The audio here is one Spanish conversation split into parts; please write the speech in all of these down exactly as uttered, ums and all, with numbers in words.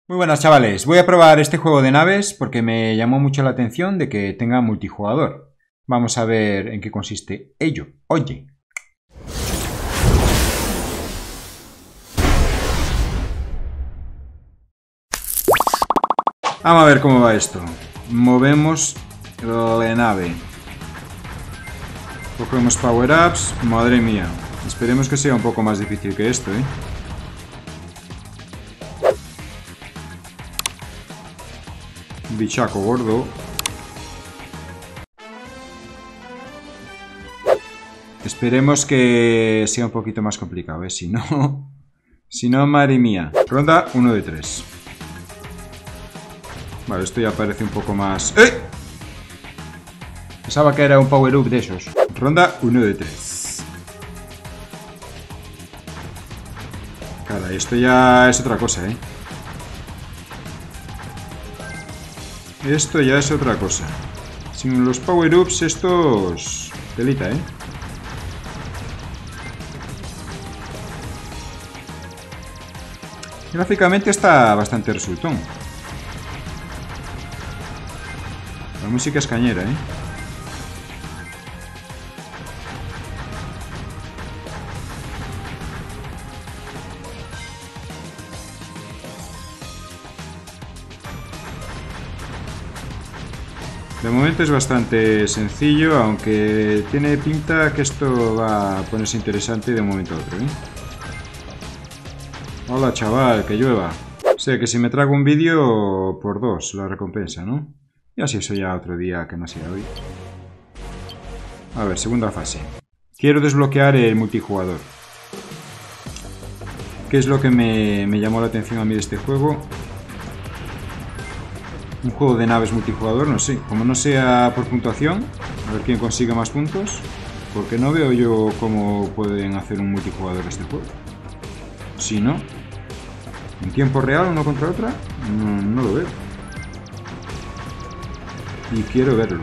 Muy buenas, chavales. Voy a probar este juego de naves porque me llamó mucho la atención de que tenga multijugador. Vamos a ver en qué consiste ello. Oye. Vamos a ver cómo va esto. Movemos la nave. Cogemos power-ups. Madre mía. Esperemos que sea un poco más difícil que esto, ¿eh? Bichaco gordo. Esperemos que sea un poquito más complicado, ¿eh? Si no... Si no, madre mía. Ronda uno de tres. Vale, esto ya parece un poco más... ¡Eh! Pensaba que era un power-up de esos. Ronda uno de tres. Cara, esto ya es otra cosa, ¿eh? Esto ya es otra cosa. Sin los power-ups estos... Telita, ¿eh? Gráficamente está bastante resultón. La música es cañera, ¿eh? De momento es bastante sencillo, aunque tiene pinta que esto va a ponerse interesante de un momento a otro, ¿eh? Hola, chaval, que llueva. Sé que si me trago un vídeo, por dos la recompensa, ¿no? Y así eso ya otro día que no sea hoy. A ver, segunda fase. Quiero desbloquear el multijugador. ¿Qué es lo que me, me llamó la atención a mí de este juego? Un juego de naves multijugador, no sé. Como no sea por puntuación, a ver quién consigue más puntos. Porque no veo yo cómo pueden hacer un multijugador este juego. Si no, en tiempo real, uno contra otra, no, no lo veo. Y quiero verlo.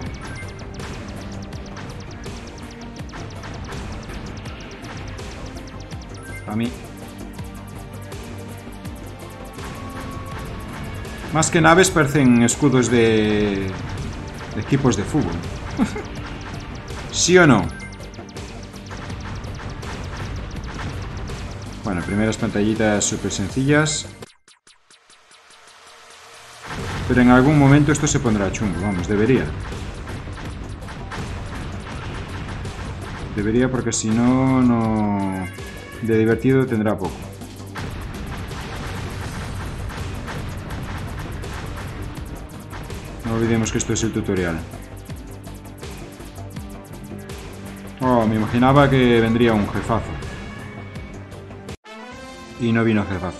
A mí. Más que naves parecen escudos de, de equipos de fútbol. ¿Sí o no? Bueno, primeras pantallitas súper sencillas. Pero en algún momento esto se pondrá chungo, vamos, debería. Debería porque si no, no... De divertido tendrá poco. No olvidemos que esto es el tutorial. Oh, me imaginaba que vendría un jefazo. Y no vino jefazo.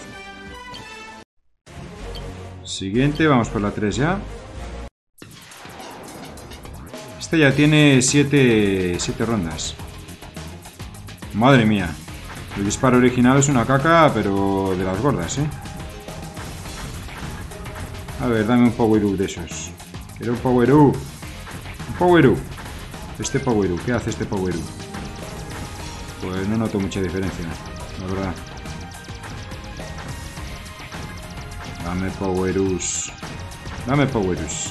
Siguiente, vamos por la tres ya. Esta ya tiene siete rondas. Madre mía. El disparo original es una caca, pero de las gordas, ¿eh? A ver, dame un power-up de esos. Quiero un power-up. Un power-up. Este power-up, ¿qué hace este power-up? Pues no noto mucha diferencia, la verdad. Dame power-ups. Dame power-ups.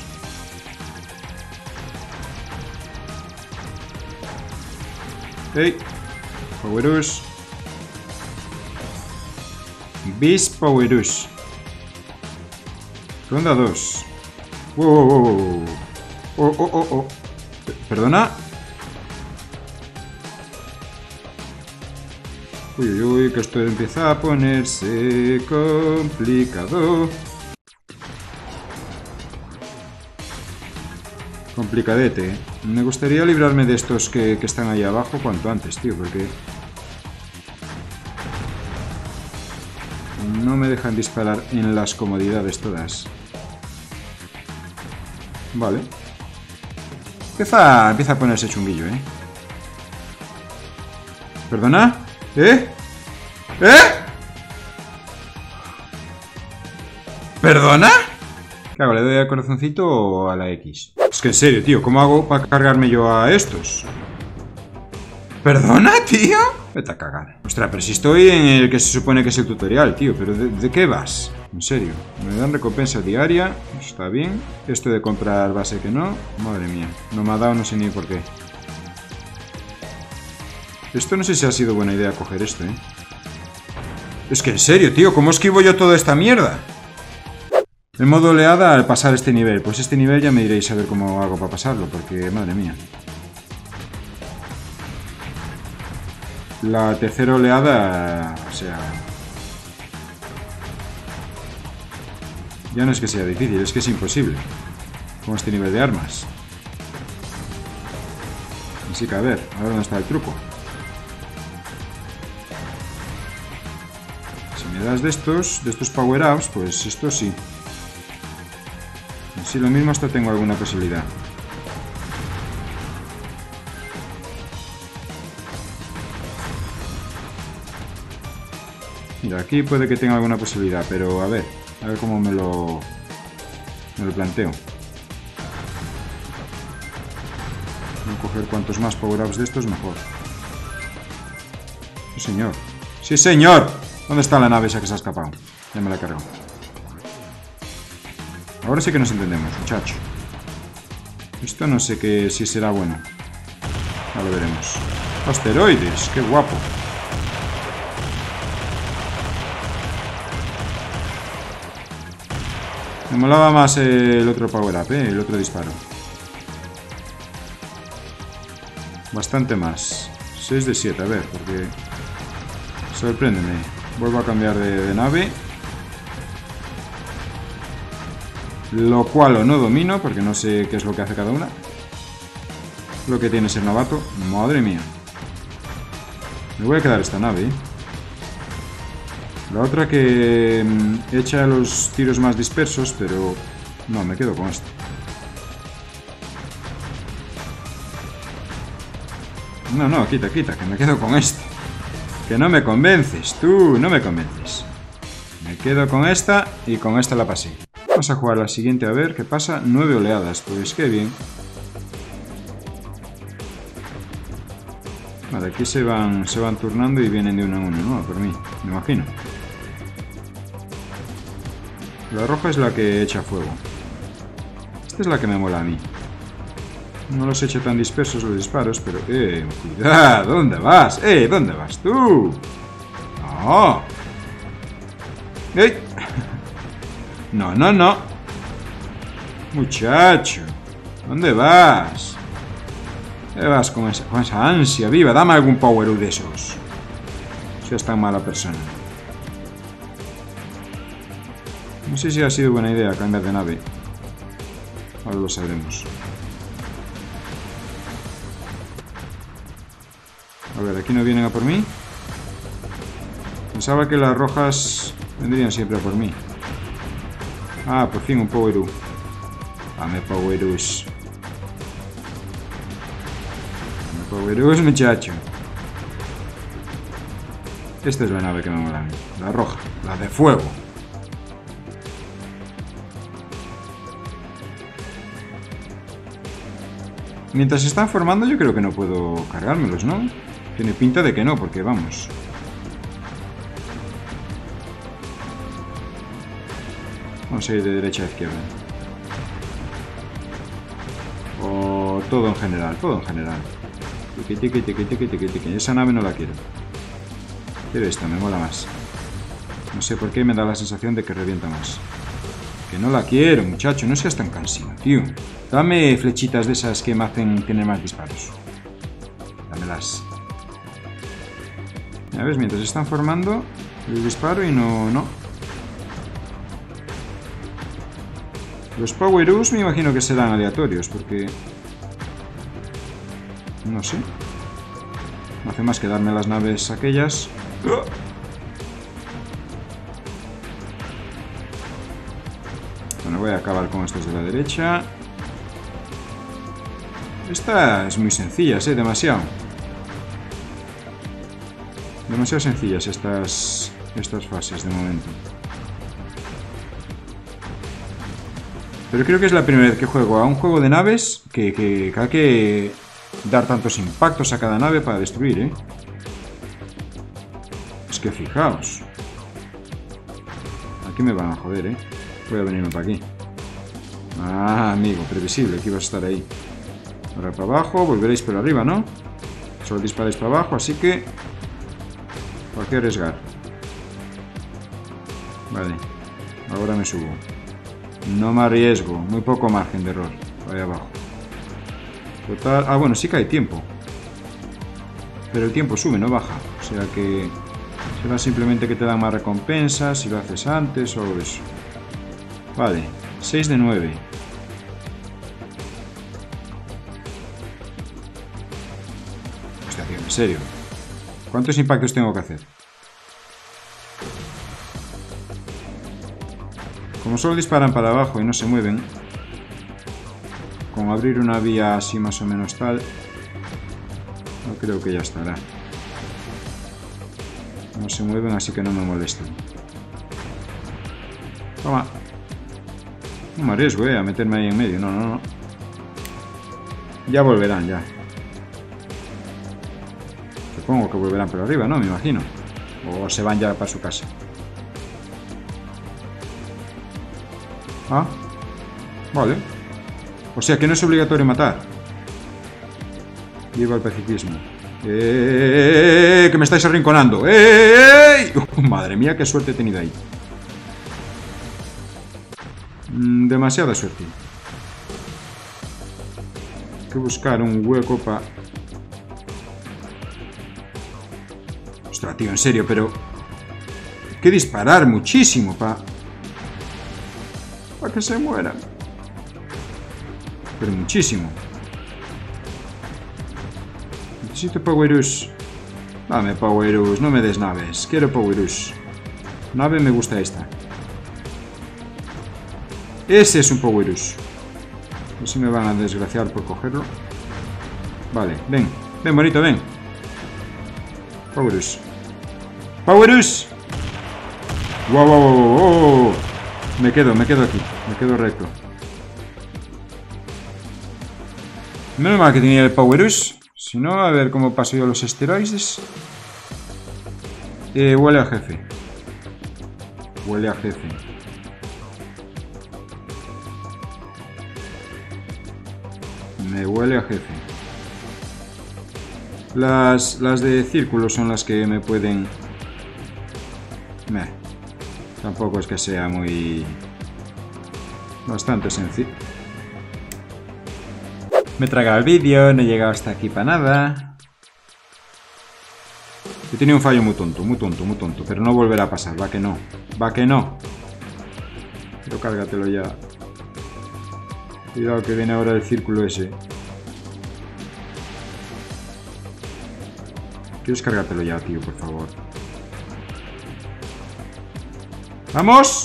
Hey. Power-ups. Beast power-ups. Ronda dos. Wow, wow, wow, wow. Oh, oh, oh, oh. ¿Perdona? Uy, uy, uy, que esto empieza a ponerse complicado. Complicadete. Me gustaría librarme de estos que, que están ahí abajo cuanto antes, tío, porque... no me dejan disparar en las comodidades todas. Vale. Empieza, empieza a ponerse chunguillo, ¿eh? ¿Perdona? ¿Eh? ¿Eh? ¿Perdona? ¿Qué hago? ¿Le doy al corazoncito o a la X? Es que en serio, tío, ¿cómo hago para cargarme yo a estos? ¿Perdona, tío? Vete a cagar. Ostras, pero si estoy en el que se supone que es el tutorial, tío. ¿Pero de, de qué vas? En serio, me dan recompensa diaria. Está bien. Esto de comprar base que no. Madre mía, no me ha dado, no sé ni por qué. Esto no sé si ha sido buena idea coger esto, ¿eh? Es que en serio, tío, ¿cómo esquivo yo toda esta mierda? El modo oleada al pasar este nivel. Pues este nivel ya me diréis a ver cómo hago para pasarlo, porque madre mía. La tercera oleada, o sea... ya no es que sea difícil, es que es imposible. Con este nivel de armas. Así que a ver, a ver dónde está el truco. Si me das de estos, de estos power-ups, pues esto sí. Si lo mismo hasta tengo alguna posibilidad. Mira, aquí puede que tenga alguna posibilidad, pero a ver, a ver cómo me lo, me lo planteo. Voy a coger cuantos más power-ups de estos, mejor. Sí, señor. ¡Sí, señor! ¿Dónde está la nave esa que se ha escapado? Ya me la he cargado. Ahora sí que nos entendemos, muchacho. Esto no sé que, si será bueno. Ya lo veremos. Asteroides, qué guapo. Me molaba más el otro power up, ¿eh? El otro disparo. Bastante más. seis de siete, a ver, porque... sorpréndeme. Vuelvo a cambiar de, de nave. Lo cual o no domino, porque no sé qué es lo que hace cada una. Lo que tiene ser novato. Madre mía. Me voy a quedar esta nave, ¿eh? La otra que mmm, echa los tiros más dispersos, pero... no, me quedo con esto. No, no, quita, quita, que me quedo con esto. Que no me convences, tú, no me convences. Me quedo con esta y con esta la pasé. Vamos a jugar la siguiente a ver qué pasa. Nueve oleadas, pues qué bien. Vale, aquí se van, se van turnando y vienen de uno en uno, ¿no? Por mí, me imagino. La roja es la que echa fuego. Esta es la que me mola a mí. No los echo tan dispersos los disparos, pero... ¡Eh! ¡Cuidado! ¿Dónde vas? ¡Eh! ¿Dónde vas tú? ¡No! ¡Ey! No, no, no. Muchacho. ¿Dónde vas? ¿Dónde vas con esa, con esa ansia viva? Dame algún power-up de esos. Seas tan mala persona. No sé si ha sido buena idea cambiar de nave. Ahora lo sabremos. A ver, ¿aquí no vienen a por mí? Pensaba que las rojas vendrían siempre a por mí. Ah, por fin un power-up. Dame power-ups. Dame power-ups, muchacho. Esta es la nave que me mola a mí. La roja, la de fuego. Mientras se están formando yo creo que no puedo cargármelos, ¿no? Tiene pinta de que no, porque vamos. Vamos a ir de derecha a izquierda. O todo en general, todo en general. Tiki, tiki, tiki, tiki, tiki, tiki. Esa nave no la quiero. Quiero esta, me mola más. No sé por qué me da la sensación de que revienta más. Que no la quiero, muchacho, no seas tan cansino, tío. Dame flechitas de esas que me hacen tener más disparos. Dámelas. Ya ves, mientras se están formando, el disparo y no... no. Los power-ups me imagino que serán aleatorios, porque... no sé. No hace más que darme las naves aquellas. Bueno, voy a acabar con estos de la derecha. Esta es muy sencilla, ¿eh? Demasiado. Demasiado sencillas estas, estas fases de momento. Pero creo que es la primera vez que juego a un juego de naves que, que, que hay que dar tantos impactos a cada nave para destruir, ¿eh? Es que fijaos. Aquí aquí me van a joder, ¿eh? Voy a venirme para aquí. Ah, amigo, previsible que ibas a estar ahí. Ahora para abajo, volveréis por arriba, ¿no? Solo disparáis para abajo, así que... ¿para qué arriesgar? Vale, ahora me subo. No me arriesgo, muy poco margen de error. Ahí abajo. Total... Ah, bueno, sí que hay tiempo. Pero el tiempo sube, no baja. O sea que... será simplemente que te dan más recompensas si lo haces antes o eso. Vale, seis de nueve. Hostia, tío, en serio. ¿Cuántos impactos tengo que hacer? Como solo disparan para abajo y no se mueven, con abrir una vía así más o menos tal, no creo que ya estará. No se mueven, así que no me molesten. Toma. No me arriesgo, eh, a meterme ahí en medio. No, no, no. Ya volverán, ya. Supongo que volverán por arriba, ¿no? Me imagino. O se van ya para su casa. Ah. Vale. O sea que no es obligatorio matar. Lleva al pacifismo. ¡Eh! ¡Que me estáis arrinconando! ¡Eh! ¡Uh! Madre mía, qué suerte he tenido ahí. Mm, demasiada suerte. Hay que buscar un hueco para... Ostras, tío, en serio, pero... hay que disparar muchísimo para... para que se mueran. Pero muchísimo. Necesito Powerus. Dame Powerus, no me des naves. Quiero Powerus. Nave me gusta esta. Ese es un Powerus. No sé si me van a desgraciar por cogerlo. Vale, ven. Ven, bonito, ven. Powerus. ¡Powerus! ¡Wow, wow, wow, wow! Me quedo, me quedo aquí. Me quedo recto. Menos mal que tenía el Powerus. Si no, a ver cómo paso yo los esteroides. Eh, huele a jefe. Huele a jefe. Me huele a jefe. Las, las de círculo son las que me pueden... Meh. Tampoco es que sea muy... bastante sencillo. Me he tragado el vídeo, no he llegado hasta aquí para nada. He tenido un fallo muy tonto, muy tonto, muy tonto. Pero no volverá a pasar, va que no. Va que no. Pero cárgatelo ya. Cuidado que viene ahora el círculo ese. ¿Quieres cargártelo ya, tío, por favor? ¡Vamos!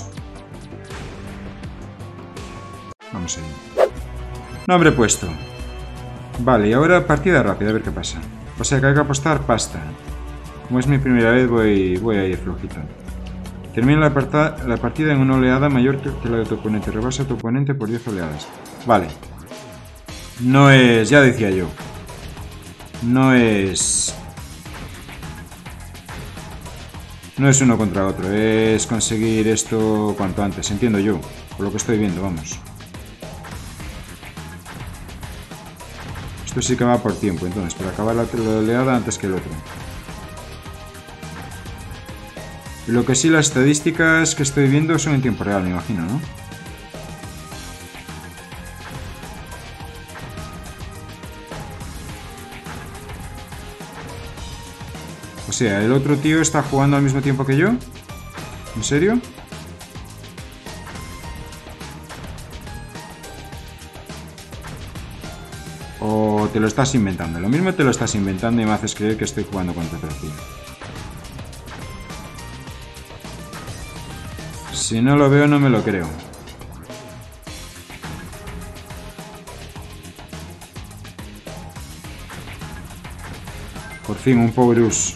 Vamos ahí. Nombre puesto. Vale, y ahora partida rápida, a ver qué pasa. O sea que hay que apostar pasta. Como es mi primera vez, voy, voy a ir flojito. Termina la, parta, la partida en una oleada mayor que la de tu oponente. Rebasa a tu oponente por diez oleadas. Vale. No es... ya decía yo. No es... no es uno contra otro. Es conseguir esto cuanto antes. Entiendo yo. Por lo que estoy viendo, vamos. Esto sí que va por tiempo, entonces, para acabar la oleada antes que el otro. Y lo que sí, las estadísticas que estoy viendo son en tiempo real, me imagino, ¿no? O sea, ¿el otro tío está jugando al mismo tiempo que yo? ¿En serio? ¿O te lo estás inventando? Lo mismo te lo estás inventando y me haces creer que estoy jugando contra otro tío. Si no lo veo, no me lo creo. Por fin, un Powerus.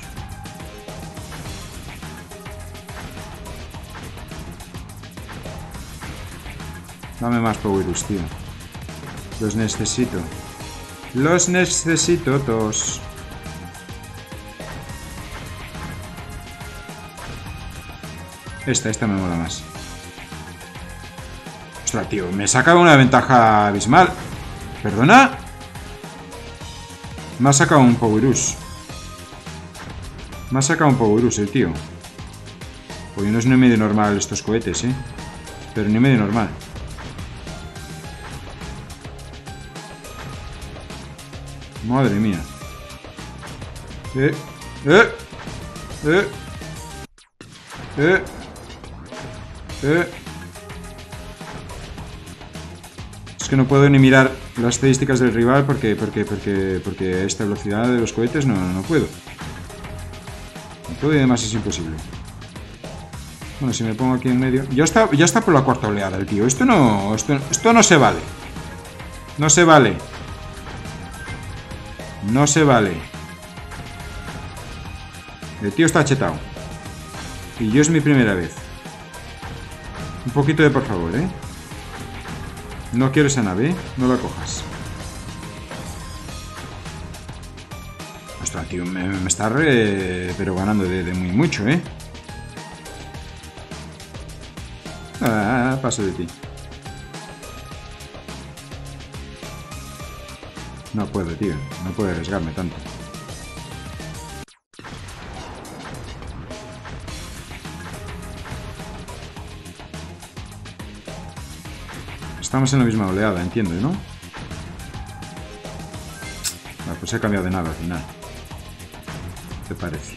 Dame más Powerus, tío. Los necesito. Los necesito todos. Esta, esta me mola más. Ostras, tío, me saca una ventaja abismal. ¿Perdona? Me ha sacado un Powerus. Me ha sacado un Powerus el tío. Oye, no es ni medio normal estos cohetes, ¿eh? Pero ni medio normal. Madre mía. Eh, eh, eh, eh, eh. Es que no puedo ni mirar las estadísticas del rival porque, porque, porque, porque a esta velocidad de los cohetes no, no puedo. No puedo y además es imposible. Bueno, si me pongo aquí en medio... Ya está, ya está por la cuarta oleada el tío. Esto no, esto, esto no se vale. No se vale. No se vale. El tío está chetado. Y yo es mi primera vez. Un poquito de por favor, ¿eh? No quiero esa nave, ¿eh? No la cojas. Ostras, tío, me, me está re... pero ganando de, de muy mucho, ¿eh? Ah, paso de ti. No puedo, tío. No puedo arriesgarme tanto. Estamos en la misma oleada, entiendo, ¿no? Ah, pues he cambiado de nave al final. ¿Qué te parece?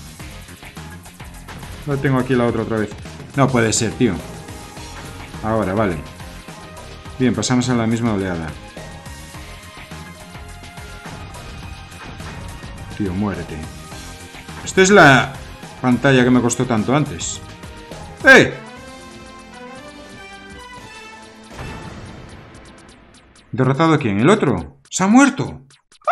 No tengo aquí la otra otra vez. No puede ser, tío. Ahora, vale. Bien, pasamos a la misma oleada. Tío, muérete. Esta es la pantalla que me costó tanto antes. ¡Eh! ¿Derrotado a quién? ¿El otro? ¡Se ha muerto!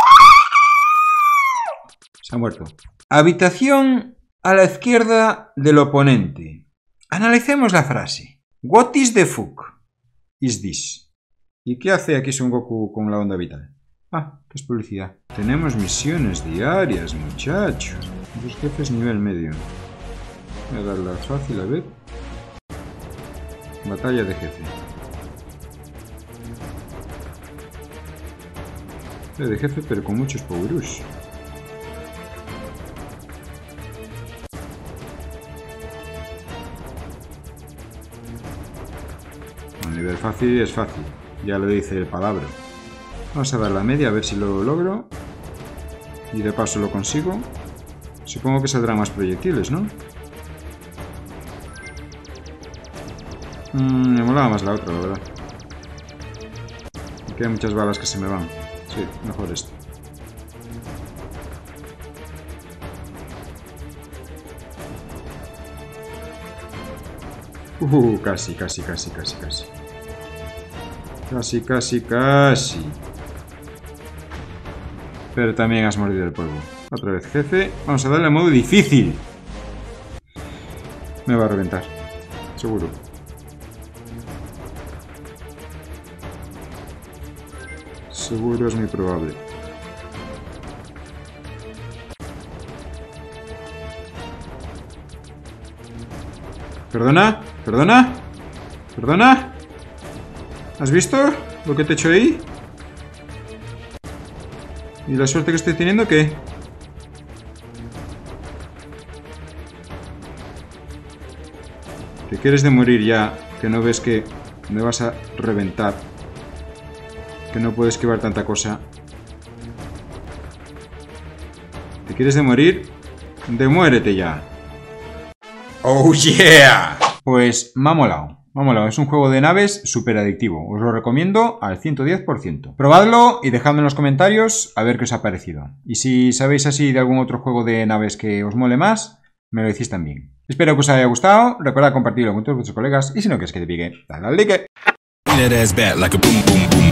Se ha muerto. Habitación a la izquierda del oponente. Analicemos la frase. What is the fuck is this? ¿Y qué hace aquí Son Goku con la onda vital? Ah, que es publicidad. Tenemos misiones diarias, muchachos. Los jefes nivel medio. Voy a darle fácil, a ver. Batalla de jefe. De jefe, pero con muchos Powerus. A nivel fácil es fácil. Ya lo dice el palabra. Vamos a dar la media a ver si lo logro. Y de paso lo consigo. Supongo que saldrán más proyectiles, ¿no? Mm, me molaba más la otra, la verdad. Aquí hay muchas balas que se me van. Sí, mejor esto. Uh, casi, casi, casi, casi, casi. Casi, casi, casi. Pero también has mordido el polvo. Otra vez, jefe. Vamos a darle a modo difícil. Me va a reventar. Seguro. Seguro es muy probable. ¿Perdona? ¿Perdona? ¿Perdona? ¿Has visto lo que te he hecho ahí? ¿Y la suerte que estoy teniendo qué? ¿Te quieres de morir ya? Que no ves que me vas a reventar. Que no puedo esquivar tanta cosa. ¿Te quieres de morir? ¡Demuérete ya! ¡Oh yeah! Pues me ha molado. Me ha molado. Es un juego de naves súper adictivo. Os lo recomiendo al ciento diez por ciento. Probadlo y dejadme en los comentarios a ver qué os ha parecido. Y si sabéis así de algún otro juego de naves que os mole más, me lo decís también. Espero que os haya gustado. Recordad compartirlo con todos vuestros colegas. Y si no quieres que te pique, dale al like.